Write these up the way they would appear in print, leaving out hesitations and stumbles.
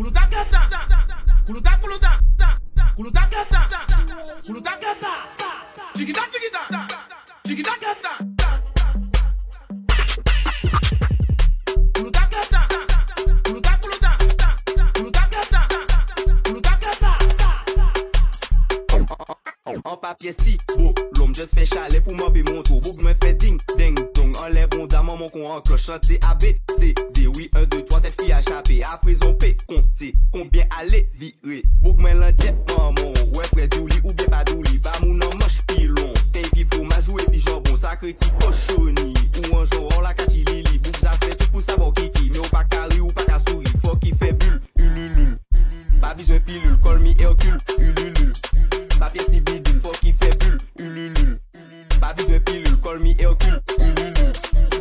En papier si, beau, l'homme juste fait chalet pour m'en mon tour. Bouk me fait ding, ding, dong. En les bons dames, mon con en cloche, chanter A, B, C, D. Oui, 1, 2, 3, tête fille à chaper. Après on P, compter, combien aller, virer. Bouk me l'enjet, maman, ouais, près douli ou bien pas douli. Ba moun en manche pilon. T'es qui faut ma jouer puis jambon, ça critique cochonni. Ou un jour, on la cachi lili. Bouk ça fait tout pour savoir kiki. Mais ou pas carré ou pas qu'à souris. Faut qu'il fait bulle, ululul. Pas besoin pilule, call me Hercule, ululul. Papier si bidule, faut qu'il fait bulle, ululul. Pas besoin pilule, call me Hercule, ululul.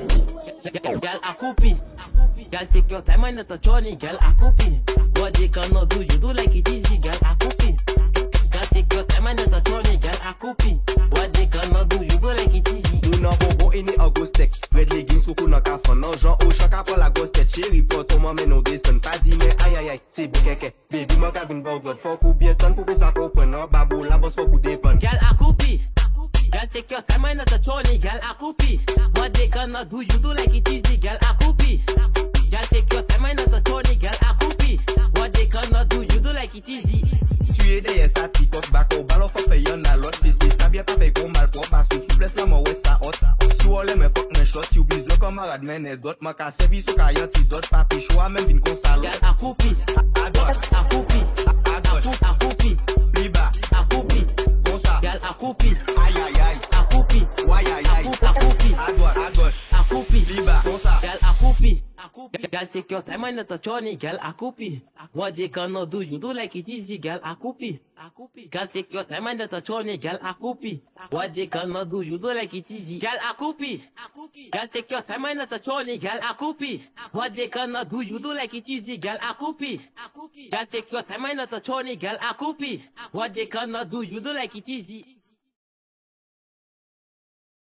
Gal accoupi, gal take your time and not touch on it, gal accoupi. What they cannot do, you do like it easy, gal accoupi. Gal take your time and not touch on it, gal accoupi. What they cannot do, you do like it easy. Moun nan bonbon ene en ghost tech. Red leggings koukou nan kafan. Nan jan au chak apon la ghost tech. Chéri poto man men on descend. Pas di men aïe aïe aïe, c'est bien keke. Baby man kavin bogot. Fok ou bien ton pou pe sa pou pren. Nan babou la boss fok ou depan. Gal accoupi. Gal take your time and not touch on it, gal accoupi. What they cannot do, you do like it easy, gal accoupi. Gal take your time and not touch on it, gal accoupi. What they cannot do, you do like it easy. Suye deye sa tikok bako. Balon fok fe yon na lot. Pese sa bien pa fe kon mal po. Paso souplesse la mo we sa hot. Sou ole men fok men shot. Si ou bizwe kamarad men e dot. Man ka servi sou ka yon ti dot. Papi choua men vin kon salon. Gal accoupi. A gauche, Accoupi. a gauche, Accoupi. pli bas, Accoupi. bon ça. Gal accoupi. Aïe aïe aïe, Accoupi. aïe aïe aïe. Accoupi. À droite, à gauche, Accoupi. pli bas, bon ça. Gal accoupi. Gal take your time and not touch on it, gal accoupi. What they cannot do, you do like it easy, gal accoupi. Gal take your time and not touch on it, gal accoupi. What they cannot do, you do like it easy, gal accoupi. Gal take your time and not touch on it, gal accoupi. What they cannot do, you do like it easy, gal accoupi. Gal take your time and not touch on it, gal accoupi. What they cannot do, you do like it easy.